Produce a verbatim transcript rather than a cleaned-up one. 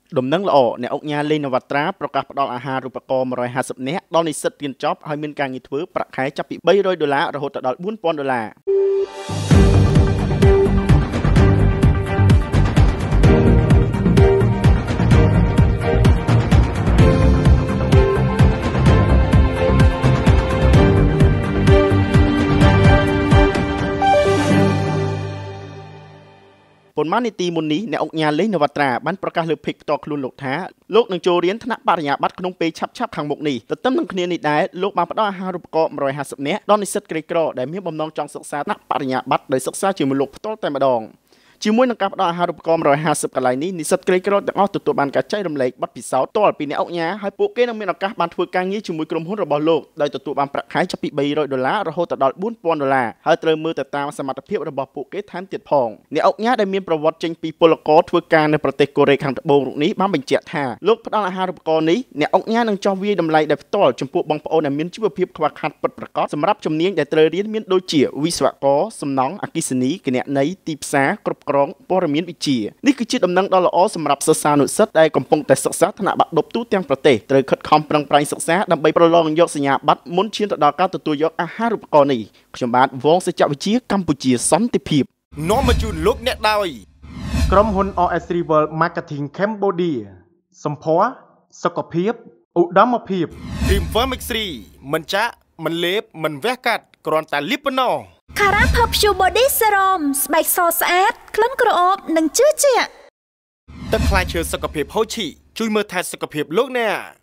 ដំណឹងល្អអ្នកអង្គការលេងនវត្រាប្រកាសផ្ដល់អាហារូបករណ៍một trăm hai mươiនាក់ដល់និស្សិតរៀនចប់ហើយមានការងារធ្វើប្រាក់ខែចាប់ពីបីរយដុល្លាររហូតដល់bốnពាន់ដុល្លារប៉ុន្មាននាទីមុននេះអ្នកអង្គការលេងនវត្រាបានប្រកាសលើ page ផ្ទាល់ខ្លួនលោកថាលោកនឹងចូលរៀនថ្នាក់បរិញ្ញាបត្រក្នុងពេលឆាប់ៗខាងមុខនេះទន្ទឹមនឹងគ្នានេះដែរលោកបានផ្ដល់អាហារូបករណ៍một trăm hai mươiនាក់ដល់និស្សិតក្រីក្រដែលមានបំណងចង់សិក្សាថ្នាក់បរិញ្ញាបត្រដោយសិក្សាជាមួយលោកផ្ទាល់តែម្ដងជាមួយនឹងការផ្ដល់អាហារូបករណ៍một trăm hai mươiកន្លែងនេះនិស្សិតក្រីក្រទាំងអស់ទទួលបានការចែករំលែកបទពិសោធន៍ផ្ទាល់ពីអ្នកអង្គការហើយពួកគេនឹងមានឱកាសបានធ្វើការងារជាមួយក្រុមហ៊ុនរបស់លោកដោយទទួលបានប្រាក់ខែចាប់ពីបីរយដុល្លាររហូតដល់bốnពាន់ដុល្លារហើយត្រូវមើលទៅតាមសមត្ថភាពរបស់ពួកគេថែមទៀតផងអ្នកអង្គការដែលមានប្រវត្តិចេញពីពលករធ្វើការនៅប្រទេសកូរ៉េខាងត្បូងរូបនេះបានបញ្ជាក់ថាលោកផ្ដល់អាហារូបករណ៍នេះអ្នកអង្គការនឹងចោះវាយតម្លៃដោយផ្ទាល់ចំពោះបងប្អូនដែលមានជីវភាពខ្វះខាតពិតប្រាកដសម្រាប់ជំនាញដែលត្រូវរៀនមានដូចជាវិស្វករសំណង់អគ្គិសនីគណនេយ្យទីផ្សារគ្រប់គ្រងព័ត៌មានវិទ្យានេះគឺជាដំណឹងដ៏ល្អសម្រាប់សិស្សានុសិស្សដែលកំពុងតែសិក្សាថ្នាក់បាក់ឌុបទូទាំងប្រទេសត្រូវខិតខំប្រឹងប្រែងសិក្សាដើម្បីប្រឡងយកសញ្ញាបត្រមុនឈានទៅដល់ការទទួលយកអាហារូបករណ៍នេះខ្ញុំបាទវងសច្ចវិជ្ជាកម្ពុជាសន្តិភាពនាំមកជូនលោកអ្នកដោយក្រុមហ៊ុន R S Rival Marketing Cambodia សម្ភារសុខភាពឧត្តមភាព Cream Vermix three មិនចាក់មិនលេបមិនវះកាត់គ្រាន់តែលាបប៉ុណ្ណោះ Cara Perfume Body Serum ស្បែកសស្អាតក្លិនក្រអូបនិងជឿជាក់ទឹកផ្លែឈើសុខភាពហូជីជួយមើលថែសុខភាពលោកអ្នក